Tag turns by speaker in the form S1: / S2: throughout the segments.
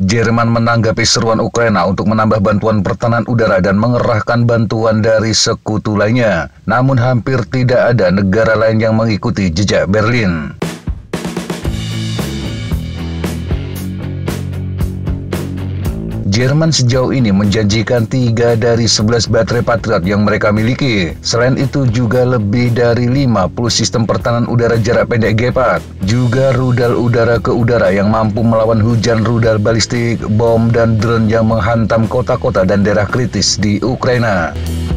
S1: Jerman menanggapi seruan Ukraina untuk menambah bantuan pertahanan udara dan mengerahkan bantuan dari sekutu lainnya. Namun hampir tidak ada negara lain yang mengikuti jejak Berlin. Jerman sejauh ini menjanjikan 3 dari 11 baterai Patriot yang mereka miliki. Selain itu juga lebih dari 50 sistem pertahanan udara jarak pendek Gepard. Juga rudal udara ke udara yang mampu melawan hujan rudal balistik, bom, dan drone yang menghantam kota-kota dan daerah kritis di Ukraina.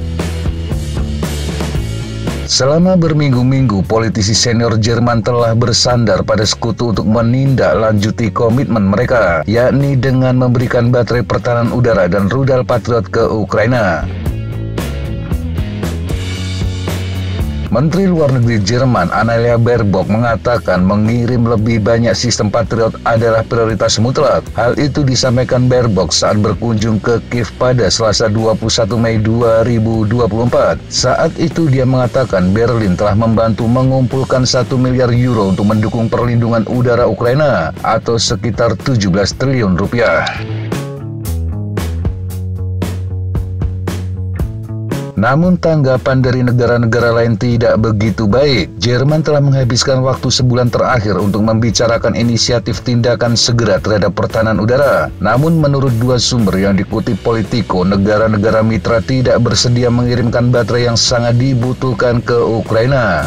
S1: Selama berminggu-minggu, politisi senior Jerman telah bersandar pada sekutu untuk menindaklanjuti komitmen mereka, yakni dengan memberikan baterai pertahanan udara dan rudal Patriot ke Ukraina. Menteri Luar Negeri Jerman Annalena Baerbock mengatakan mengirim lebih banyak sistem Patriot adalah prioritas mutlak. Hal itu disampaikan Baerbock saat berkunjung ke Kiev pada Selasa 21 Mei 2024. Saat itu dia mengatakan Berlin telah membantu mengumpulkan 1 miliar euro untuk mendukung perlindungan udara Ukraina atau sekitar 17 triliun rupiah. Namun tanggapan dari negara-negara lain tidak begitu baik. Jerman telah menghabiskan waktu sebulan terakhir untuk membicarakan inisiatif tindakan segera terhadap pertahanan udara. Namun menurut dua sumber yang dikutip Politico, negara-negara mitra tidak bersedia mengirimkan baterai yang sangat dibutuhkan ke Ukraina.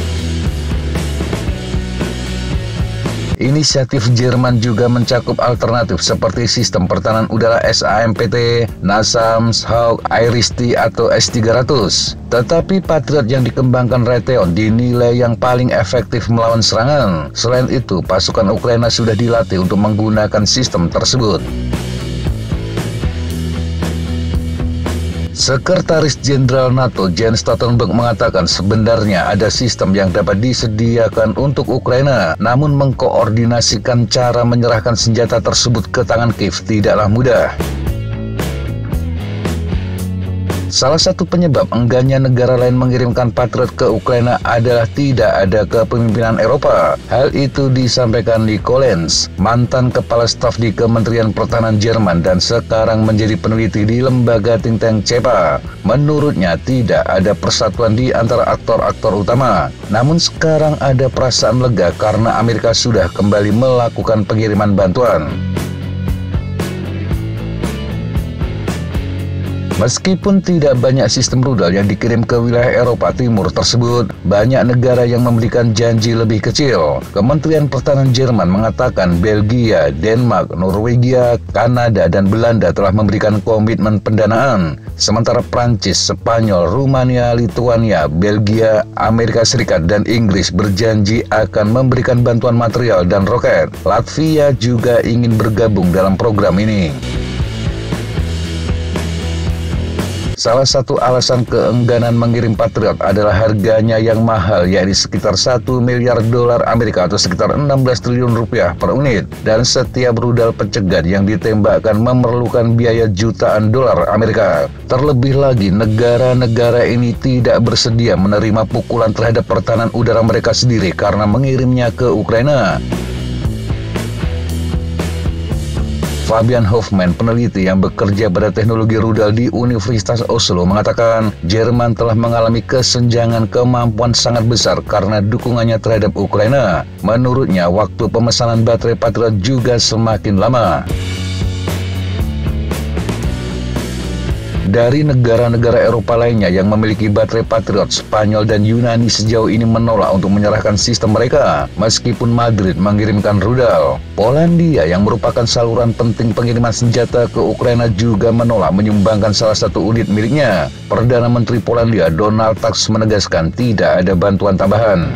S1: Inisiatif Jerman juga mencakup alternatif seperti sistem pertahanan udara SAMPT, NASAMS, Hawk, Iris-T atau S-300. Tetapi Patriot yang dikembangkan Raytheon dinilai yang paling efektif melawan serangan. Selain itu, pasukan Ukraina sudah dilatih untuk menggunakan sistem tersebut. Sekretaris Jenderal NATO Jens Stoltenberg mengatakan sebenarnya ada sistem yang dapat disediakan untuk Ukraina, namun mengkoordinasikan cara menyerahkan senjata tersebut ke tangan Kiev tidaklah mudah. Salah satu penyebab enggannya negara lain mengirimkan Patriot ke Ukraina adalah tidak ada kepemimpinan Eropa. Hal itu disampaikan Nico Lenz, mantan kepala staf di Kementerian Pertahanan Jerman dan sekarang menjadi peneliti di lembaga think tank CEPA. Menurutnya tidak ada persatuan di antara aktor-aktor utama. Namun sekarang ada perasaan lega karena Amerika sudah kembali melakukan pengiriman bantuan. Meskipun tidak banyak sistem rudal yang dikirim ke wilayah Eropa Timur tersebut, banyak negara yang memberikan janji lebih kecil. Kementerian Pertahanan Jerman mengatakan Belgia, Denmark, Norwegia, Kanada, dan Belanda telah memberikan komitmen pendanaan. Sementara Prancis, Spanyol, Rumania, Lituania, Belgia, Amerika Serikat, dan Inggris berjanji akan memberikan bantuan material dan roket. Latvia juga ingin bergabung dalam program ini. Salah satu alasan keengganan mengirim Patriot adalah harganya yang mahal, yakni sekitar 1 miliar dolar Amerika atau sekitar 16 triliun rupiah per unit. Dan setiap rudal pencegat yang ditembakkan memerlukan biaya jutaan dolar Amerika. Terlebih lagi, negara-negara ini tidak bersedia menerima pukulan terhadap pertahanan udara mereka sendiri karena mengirimnya ke Ukraina. Fabian Hoffman, peneliti yang bekerja pada teknologi rudal di Universitas Oslo, mengatakan Jerman telah mengalami kesenjangan kemampuan sangat besar karena dukungannya terhadap Ukraina. Menurutnya, waktu pemesanan baterai Patriot juga semakin lama. Dari negara-negara Eropa lainnya yang memiliki baterai Patriot, Spanyol dan Yunani sejauh ini menolak untuk menyerahkan sistem mereka, meskipun Madrid mengirimkan rudal. Polandia yang merupakan saluran penting pengiriman senjata ke Ukraina juga menolak menyumbangkan salah satu unit miliknya. Perdana Menteri Polandia Donald Tusk menegaskan tidak ada bantuan tambahan.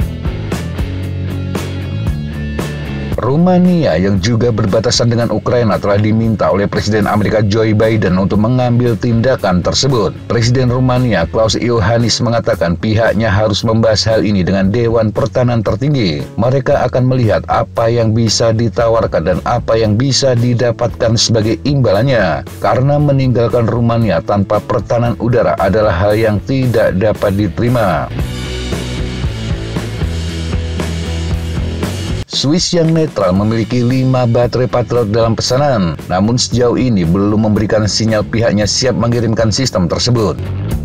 S1: Rumania yang juga berbatasan dengan Ukraina telah diminta oleh Presiden Amerika Joe Biden untuk mengambil tindakan tersebut. Presiden Rumania Klaus Iohannis mengatakan pihaknya harus membahas hal ini dengan Dewan Pertahanan tertinggi. Mereka akan melihat apa yang bisa ditawarkan dan apa yang bisa didapatkan sebagai imbalannya. Karena meninggalkan Rumania tanpa pertahanan udara adalah hal yang tidak dapat diterima. Swiss yang netral memiliki 5 baterai Patriot dalam pesanan, namun sejauh ini belum memberikan sinyal pihaknya siap mengirimkan sistem tersebut.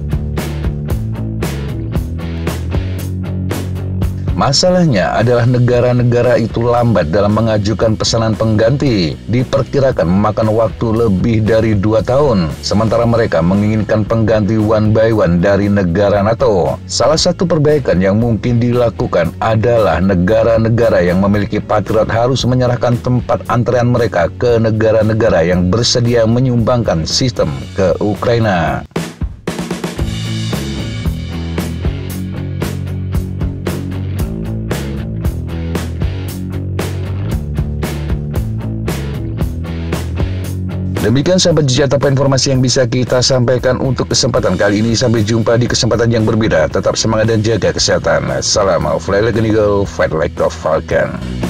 S1: Masalahnya adalah negara-negara itu lambat dalam mengajukan pesanan pengganti, diperkirakan memakan waktu lebih dari 2 tahun, sementara mereka menginginkan pengganti one by one dari negara NATO. Salah satu perbaikan yang mungkin dilakukan adalah negara-negara yang memiliki Patriot harus menyerahkan tempat antrean mereka ke negara-negara yang bersedia menyumbangkan sistem ke Ukraina. Demikian sahabat jejak apa informasi yang bisa kita sampaikan untuk kesempatan kali ini. Sampai jumpa di kesempatan yang berbeda. Tetap semangat dan jaga kesehatan. Salam, fly like an eagle, fight like a falcon.